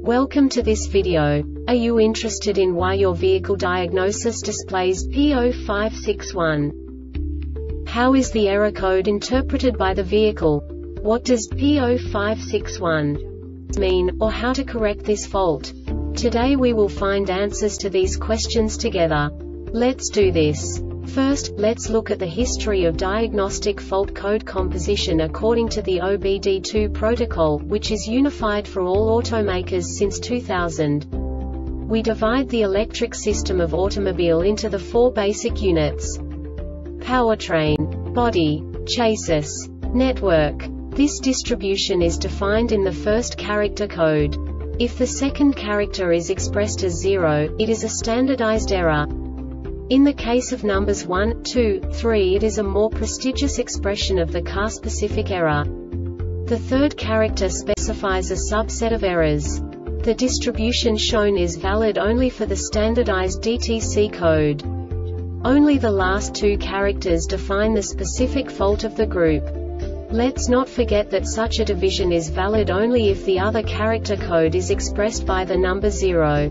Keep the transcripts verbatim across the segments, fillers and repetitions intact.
Welcome to this video. Are you interested in why your vehicle diagnosis displays P zero five six one? How is the error code interpreted by the vehicle? What does P zero five six one mean, or how to correct this fault? Today we will find answers to these questions together. Let's do this. First, let's look at the history of diagnostic fault code composition according to the O B D two protocol, which is unified for all automakers since two thousand. We divide the electric system of automobile into the four basic units: powertrain, body, chassis, network. This distribution is defined in the first character code. If the second character is expressed as zero, it is a standardized error. In the case of numbers one, two, three, it is a more prestigious expression of the car-specific error. The third character specifies a subset of errors. The distribution shown is valid only for the standardized D T C code. Only the last two characters define the specific fault of the group. Let's not forget that such a division is valid only if the other character code is expressed by the number zero.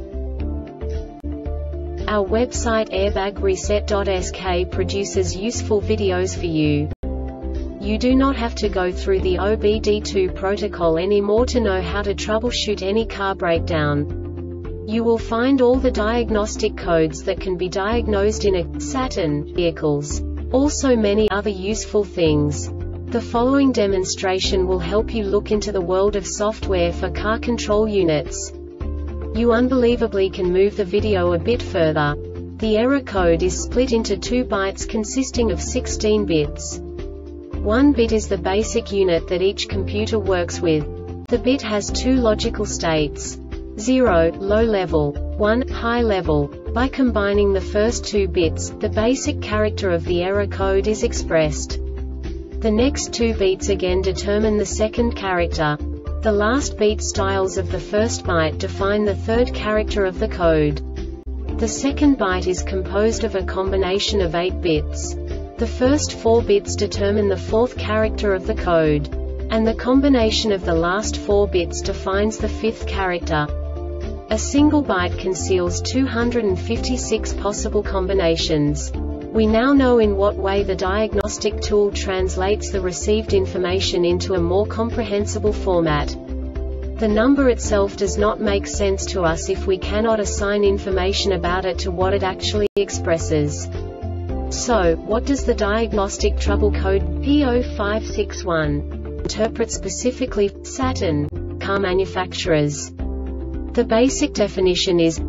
Our website airbag reset dot S K produces useful videos for you. You do not have to go through the O B D two protocol anymore to know how to troubleshoot any car breakdown. You will find all the diagnostic codes that can be diagnosed in a Saturn vehicles. Also many other useful things. The following demonstration will help you look into the world of software for car control units. You unbelievably can move the video a bit further. The error code is split into two bytes consisting of sixteen bits. One bit is the basic unit that each computer works with. The bit has two logical states: zero, low level, one, high level. By combining the first two bits, the basic character of the error code is expressed. The next two bits again determine the second character. The last beat styles of the first byte define the third character of the code. The second byte is composed of a combination of eight bits. The first four bits determine the fourth character of the code. And the combination of the last four bits defines the fifth character. A single byte conceals two hundred fifty-six possible combinations. We now know in what way the diagnostic tool translates the received information into a more comprehensible format. The number itself does not make sense to us if we cannot assign information about it to what it actually expresses. So, what does the diagnostic trouble code P zero five six one interpret specifically for Saturn car manufacturers? The basic definition is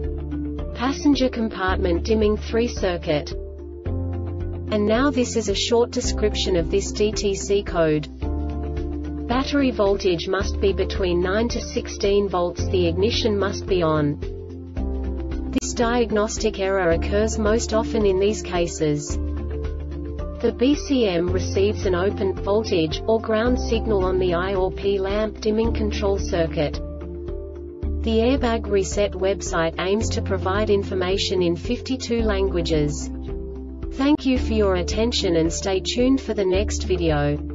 passenger compartment dimming three circuit. And now this is a short description of this D T C code. Battery voltage must be between nine to sixteen volts. The ignition must be on. This diagnostic error occurs most often in these cases. The B C M receives an open voltage or ground signal on the I or P lamp dimming control circuit. The Airbag Reset website aims to provide information in fifty-two languages. Thank you for your attention and stay tuned for the next video.